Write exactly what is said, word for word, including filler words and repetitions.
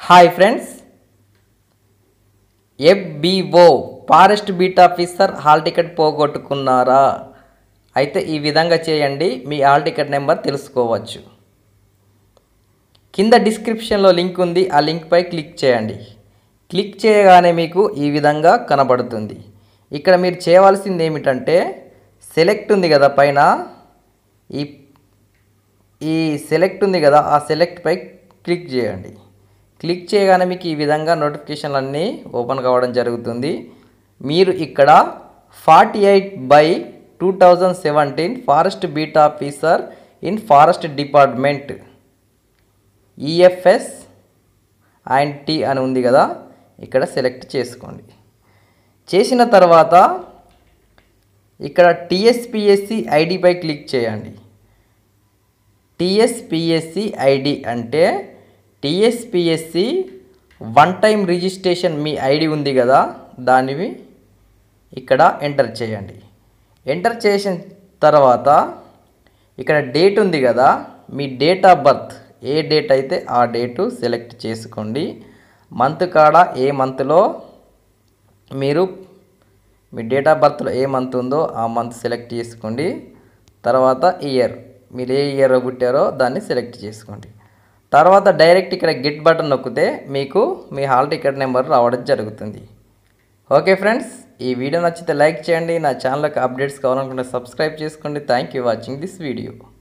Hi friends, FBO forest beat officer hall ticket పోగొట్టుకున్నారా? అయితే ఈ విధంగా చేయండి, మీ హాల్ టికెట్ నెంబర్ తెలుసుకోవచ్చు. కింద డిస్క్రిప్షన్లో లింక్ ఉంది, ఆ లింక్పై క్లిక్ చేయండి. క్లిక్ చేయగానే మీకు ఈ విధంగా కనబడుతుంది. ఇక్కడ మీరు చేయవలసింది ఏమిటంటే సెలెక్ట్ ఉంది కదా పైన, ఈ ఈ సెలెక్ట్ ఉంది కదా, ఆ సెలెక్ట్పై క్లిక్ చేయండి. క్లిక్ చేయగానే మీకు ఈ విధంగా నోటిఫికేషన్లు అన్నీ ఓపెన్ కావడం జరుగుతుంది. మీరు ఇక్కడ forty eight by two thousand seventeen forest beat officer in forest department EFS and T అని ఉంది కదా, ఇక్కడ సెలెక్ట్ చేసుకోండి. చేసిన తర్వాత ఇక్కడ టీఎస్పిఎస్సి ఐడిపై క్లిక్ చేయండి. టీఎస్పిఎస్సి ఐడి అంటే టీఎస్పిఎస్సి వన్ టైం రిజిస్ట్రేషన్ మీ ఐడి ఉంది కదా, దానివి ఇక్కడ ఎంటర్ చేయండి. ఎంటర్ చేసిన తర్వాత ఇక్కడ డేట్ ఉంది కదా, మీ డేట్ ఆఫ్ బర్త్ ఏ డేట్ అయితే ఆ డేటు సెలెక్ట్ చేసుకోండి. మంత్ కాడ ఏ మంత్లో మీరు మీ డేట్ ఆఫ్ బర్త్లో ఏ మంత్ ఉందో ఆ మంత్ సెలెక్ట్ చేసుకోండి. తర్వాత ఇయర్, మీరు ఏ ఇయర్ పుట్టారో దాన్ని సెలెక్ట్ చేసుకోండి. తర్వాత డైరెక్ట్ ఇక్కడ గెట్ బటన్ నొక్కితే మీకు మీ హాల్ టికెట్ నెంబర్ రావడం జరుగుతుంది. ఓకే ఫ్రెండ్స్, ఈ వీడియో నచ్చితే లైక్ చేయండి. నా ఛానల్కి అప్డేట్స్ కావాలనుకుంటే సబ్స్క్రైబ్ చేసుకోండి. Thank you watching this video.